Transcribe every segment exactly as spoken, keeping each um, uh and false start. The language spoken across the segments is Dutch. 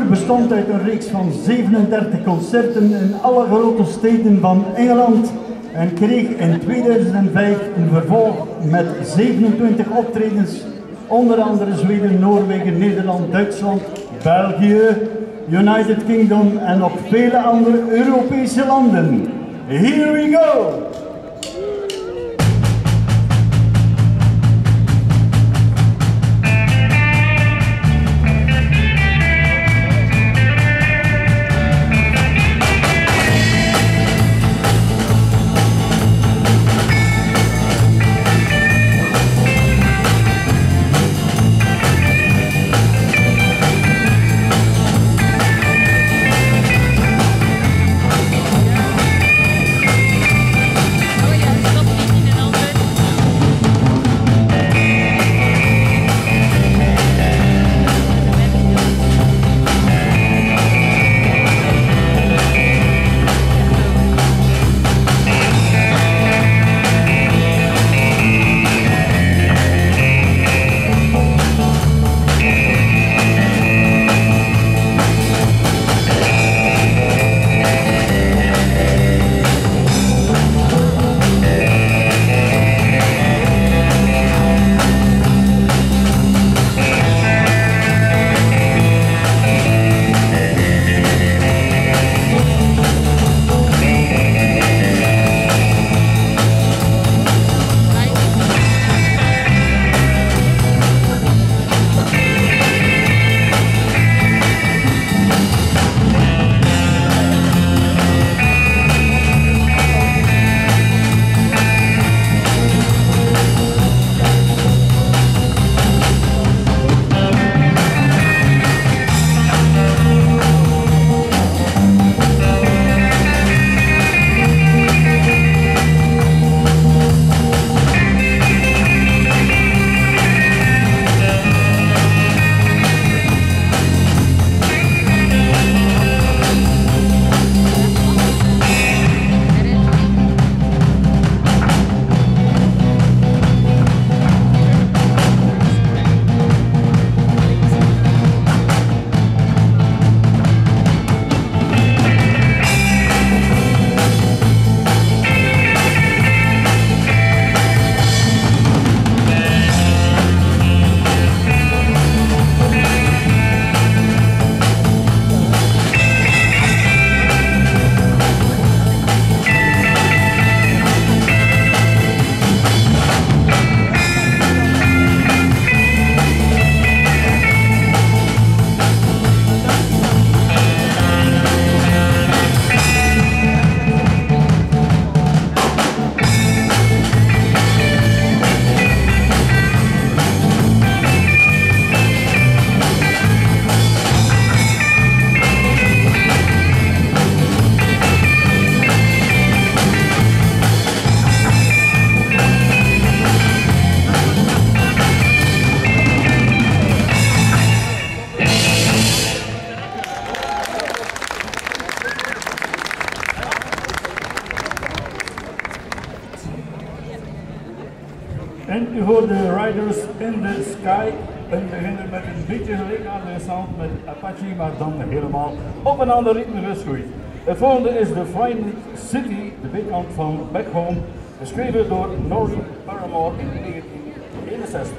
bestond uit een reeks van zevenendertig concerten in alle grote steden van Engeland en kreeg in tweeduizend vijf een vervolg met zevenentwintig optredens, onder andere Zweden, Noorwegen, Nederland, Duitsland, België, United Kingdom en nog vele andere Europese landen. Here we go! En u hoort de Riders in the Sky. En we beginnen met een beetje gelijk aan de sound met Apache, maar dan helemaal op een ander ritme geschoeid. Het volgende is The Fine City, de B-kant van Back Home, geschreven door Norton Paramore in negentien eenenzestig.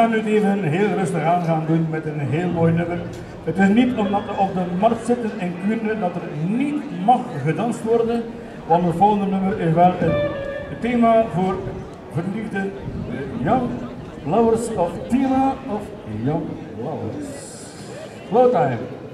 gaan nu even heel rustig aan gaan doen met een heel mooi nummer. Het is niet omdat we op de markt zitten in Kuurne dat er niet mag gedanst worden, want het volgende nummer is wel een thema voor verliefde Young Lovers of thema of Young Lovers. Slow time.